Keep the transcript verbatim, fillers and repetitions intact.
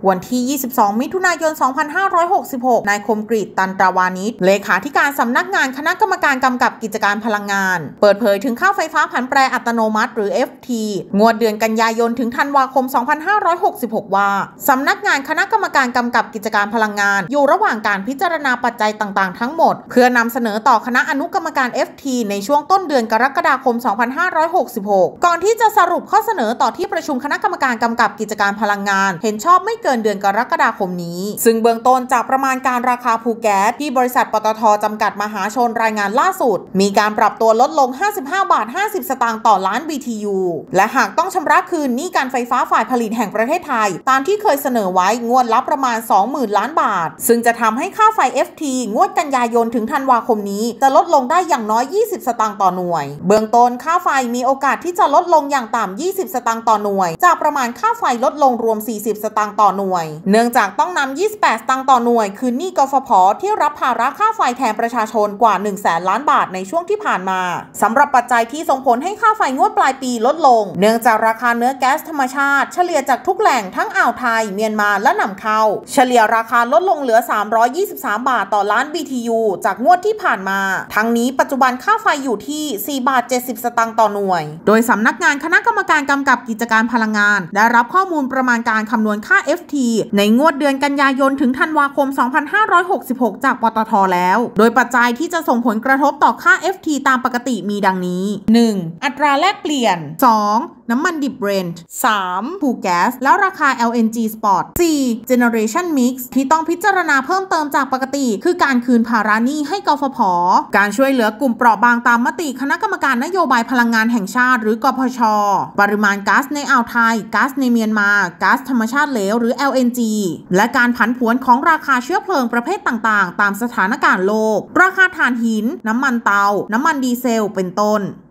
วันที่ ยี่สิบสอง มิถุนายน สองพันห้าร้อยหกสิบหก นายคมกฤษ ตันตราวานิช เลขาธิการสำนักงานคณะกรรมการกำกับกิจการพลังงานเปิดเผยถึงค่าไฟฟ้าผันแปรอัตโนมัติหรือ เอฟ ที งวดเดือนกันยายนถึงธันวาคม สองพันห้าร้อยหกสิบหก ว่าสำนักงานคณะกรรมการกำกับกิจการพลังงานอยู่ระหว่างการพิจารณาปัจจัยต่างๆทั้งหมดเพื่อนำเสนอต่อคณะอนุกรรมการ เอฟ ที ในช่วงต้นเดือนกรกฎาคม สองพันห้าร้อยหกสิบหก ก่อนที่จะสรุปข้อเสนอต่อที่ประชุมคณะกรรมการกำกับกิจการพลังงานเห็นชอบไม่เกินเดือนกรกฎาคมนี้ซึ่งเบื้องต้นจากประมาณการราคาภูแก๊สที่บริษัทปตท.จำกัดมหาชนรายงานล่าสุดมีการปรับตัวลดลงห้าสิบห้าบาทห้าสิบสตางค์ต่อล้าน บี ที ยู และหากต้องชำระคืนหนี้การไฟฟ้าฝ่ายผลิตแห่งประเทศไทยตามที่เคยเสนอไว้งวดละประมาณ สองหมื่น ล้านบาทซึ่งจะทำให้ค่าไฟ เอฟ ที งวดกันยายนถึงธันวาคมนี้จะลดลงได้อย่างน้อยยี่สิบสตางค์ต่อหน่วยเบื้องต้นค่าไฟมีโอกาสที่จะลดลงอย่างต่ำยี่สิบสตางค์ต่อหน่วยจากประมาณค่าไฟลดลงรวมสี่สิบสตางค์ต่อหน่วยเนื่องจากต้องนำยี่สิบแปดสตางค์ต่อหน่วยคืนหนี้กฟผ.ที่รับภาระค่าไฟแทนประชาชนกว่า หนึ่งแสน ล้านบาทในช่วงที่ผ่านมาสำหรับปัจจัยที่ส่งผลให้ค่าไฟงวดปลายปีลดลงเนื่องจากราคาเนื้อแก๊สธรรมชาติเฉลี่ยจากทุกแหล่งทั้งอ่าวไทยเมียนมาและนำเข้าเฉลี่ยราคาลดลงเหลือสามร้อยยี่สิบสามบาทต่อล้าน บี ที ยู จากงวดที่ผ่านมาทั้งนี้ปัจจุบันค่าไฟอยู่ที่สี่บาทเจ็ดสิบสตางค์ต่อหน่วยโดยสำนักงานคณะกรรมการกำกับกิจการพลังงานได้รับข้อมูลประมาณการคำนวณค่า เอฟ ที ในงวดเดือนกันยายนถึงธันวาคม สองพันห้าร้อยหกสิบหก จากปตท.แล้วโดยปัจจัยที่จะส่งผลกระทบต่อค่า เอฟ ที ตามปกติมีดังนี้ หนึ่ง อัตราแลกเปลี่ยน สอง น้ำมันดิบ Brent สาม ผูแก๊สแล้วราคา แอล เอ็น จี Spot สี่ Generation Mix ที่ต้องพิจารณาเพิ่มเติมจากปกติคือการคืนภาระหนี้ให้กฟผ.การช่วยเหลือกลุ่มเปราะบางตามมติคณะกรรมการนโยบายพลังงานแห่งชาติหรือกพช.ปริมาณก๊าซในอ่าวไทยก๊าซในเมียนมาก๊าซธรรมชาติเหลวหรือ แอล เอ็น จี และการผันผวนของราคาเชื้อเพลิงประเภทต่างๆตามสถานการณ์โลกราคาถ่านหินน้ำมันเตาน้ำมันดีเซลเป็นต้น